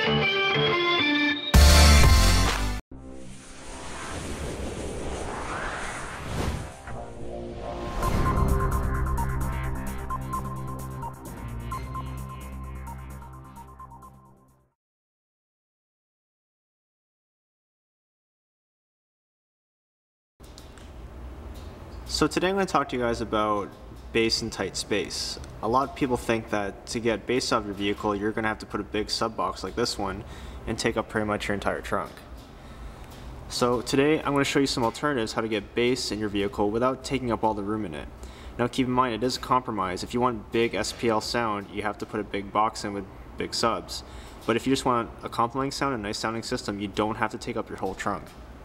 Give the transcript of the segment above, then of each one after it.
So today I'm going to talk to you guys about base in tight space. A lot of people think that to get base out of your vehicle, you're going to have to put a big sub box like this one and take up pretty much your entire trunk. So today I'm going to show you some alternatives how to get base in your vehicle without taking up all the room in it. Now keep in mind, it is a compromise. If you want big SPL sound, you have to put a big box in with big subs. But if you just want a complementing sound, a nice sounding system, you don't have to take up your whole trunk.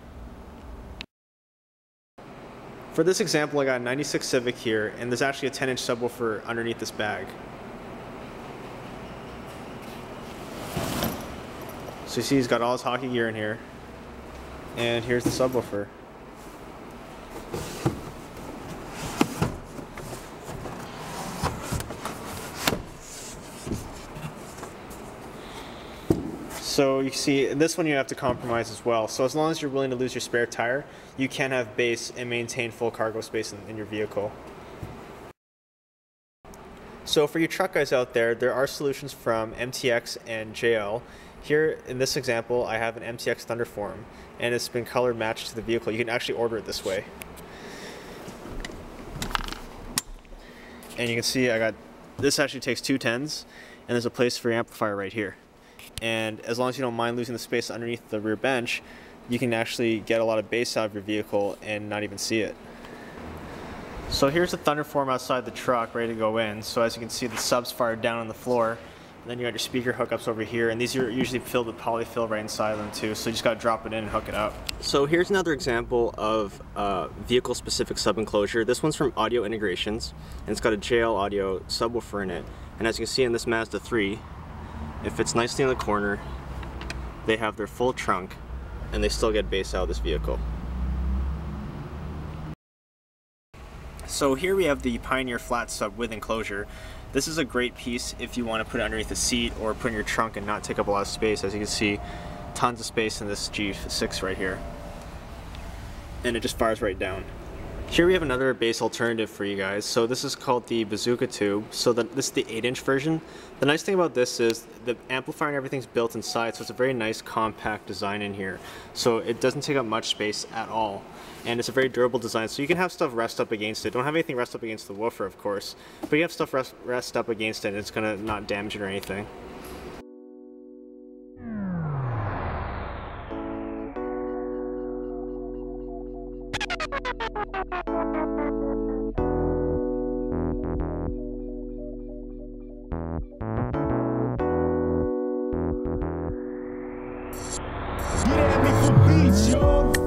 For this example, I got a 96 Civic here, and there's actually a 10-inch subwoofer underneath this bag. So you see he's got all his hockey gear in here, and here's the subwoofer. So you see, this one you have to compromise as well. So as long as you're willing to lose your spare tire, you can have base and maintain full cargo space in your vehicle. So for you truck guys out there, there are solutions from MTX and JL. Here in this example, I have an MTX Thunderform, and it's been color matched to the vehicle. You can actually order it this way. And you can see this actually takes 2 10s, and there's a place for your amplifier right here. And as long as you don't mind losing the space underneath the rear bench, you can actually get a lot of bass out of your vehicle and not even see it. So here's the Thunderform outside the truck ready to go in. So as you can see, the subs fired down on the floor. And then you got your speaker hookups over here, and these are usually filled with polyfill right inside of them too, so you just got to drop it in and hook it up. So here's another example of vehicle specific sub enclosure. This one's from Audio Integrations, and it's got a JL audio subwoofer in it. And as you can see in this Mazda 3, it fits nicely in the corner. They have their full trunk, and they still get bass out of this vehicle. So here we have the Pioneer flat sub with enclosure. This is a great piece if you want to put it underneath the seat or put in your trunk and not take up a lot of space. As you can see, tons of space in this G6 right here. And it just fires right down. Here we have another bass alternative for you guys. So this is called the Bazooka Tube. So this is the 8-inch version. The nice thing about this is the amplifier and everything's built inside, so it's a very nice compact design in here. So it doesn't take up much space at all. And it's a very durable design, so you can have stuff rest up against it. Don't have anything rest up against the woofer, of course, but you have stuff rest up against it, and it's gonna not damage it or anything. Get at me for beats, y'all.